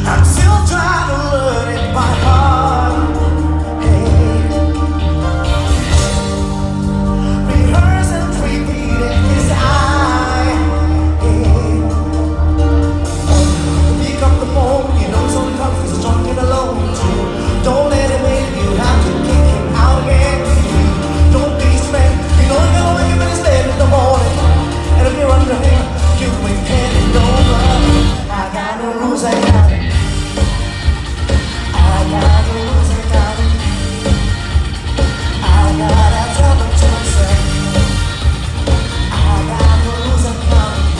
I'm still trying to learn it by heart. Hey, rehearse and repeat it, 'cause pick up the phone, you know it's only comes 'cause it's drunk and alone too. Don't let him in, you have to kick him out again. Don't be his friend, you know you're gonna wake him in his bed in the morning. And if you're under him, you ain't heading over. I got no rules, I got it. I got no rules, I got it. I gotta tell them to myself. I got no rules, I got it.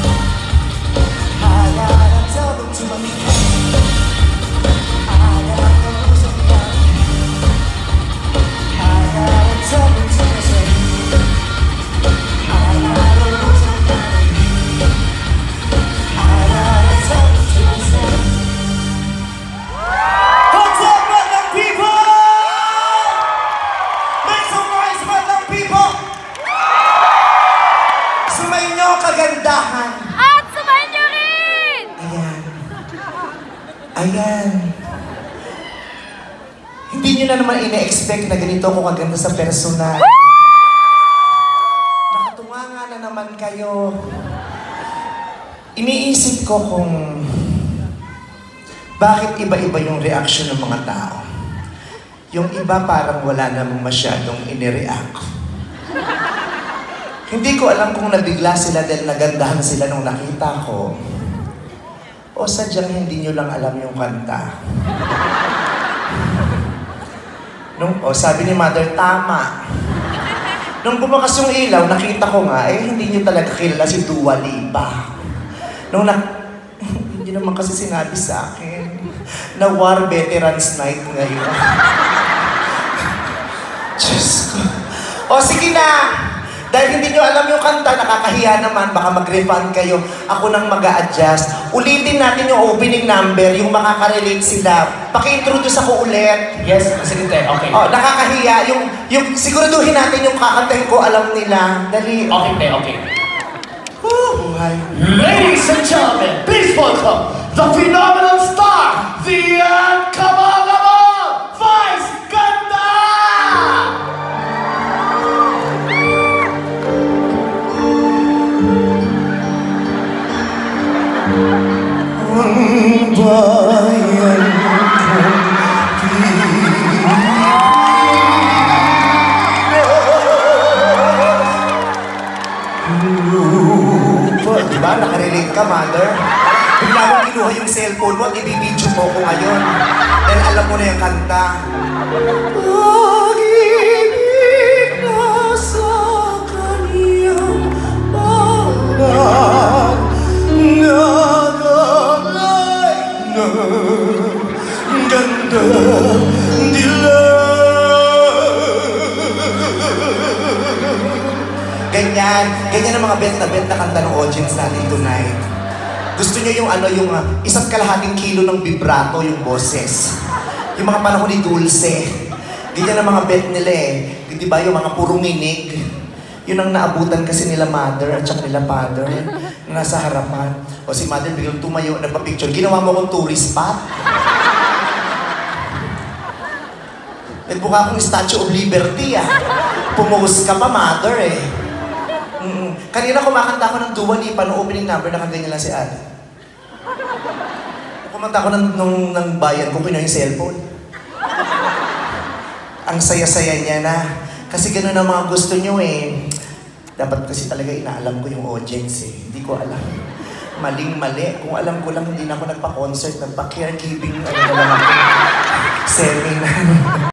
I gotta tell them to myself. I got no rules, I got it. I gotta tell them to myself. I got no rules, I got it. I gotta tell them to myself. What's up, Ganda people? Make some noise, Ganda people! Sumayin niyo ang kagandahan. At sumayin niyo rin! Ayan. Ayan. Hindi niyo na naman ina-expect na ganito ako kaganda sa personal. Nakatunga nga na naman kayo. Iniisip ko kung bakit iba-iba yung reaction ng mga tao. Yung iba parang wala namang masyadong inireact. Hindi ko alam kung nabigla sila dahil nagandahan sila nung nakita ko. O sadyang hindi nyo lang alam yung kanta. Sabi ni Mother, tama. Nung bumakas yung ilaw, nakita ko nga, hindi nyo talaga kilala si Dua Lipa. Hindi naman kasi sinabi sa akin na War Veterans Night ngayon. Diyos ko. O sige na! Dahil hindi nyo alam yung kanta, nakakahiya naman, baka mag-refund kayo. Ako nang mag-a-adjust. Ulitin natin yung opening number, yung makaka-relate sila. Paki-introduce ako ulit. Yes, sige te, okay. Nakakahiya. Yung siguraduhin natin yung kakantahin ko, alam nila. Dali. Okay te, okay. Buhay. Ladies and gentlemen, please welcome the phenomenal star, the uncommon Vice Ganda! Ang bayan ko diba? Nakarelate ka, Mother? Bigla mong kinuha yung cellphone mo at ibibidyo mo ko ngayon. Dahil alam mo na yung kanta. Pag-ibig na sa kaniyang pangalan, nagalay ng ganda dilag. Ganyan ang mga bet na kanta ng audience natin tonight. Gusto nyo yung isang kalahating kilo ng vibrato yung boses. Yung mga panahon ni Dulce. Ganyan ang mga bet nila eh. Di ba yung mga puro minig? Yun ang naabutan kasi nila Mother at saka nila Father na nasa harapan. O si Mother biglang tumayo, nagpa-picture. Ginawa mo akong tourist spot. Nagbuka akong Statue of Liberty ah. Pumose ka pa, Mother eh. Kanina kumakanta ako ng Dua Lipa no opening number, nakaganyan lang si Ate. Kumanta ako ng bayan ko, kinuha yung cellphone. Ang saya-saya niya na. Kasi gano'n ang mga gusto nyo eh. Dapat kasi talaga inaalam ko yung audience eh. Hindi ko alam. Maling-mali. Kung alam ko lang, hindi na ako nagpa-concert, nagpa-caregiving, seminar.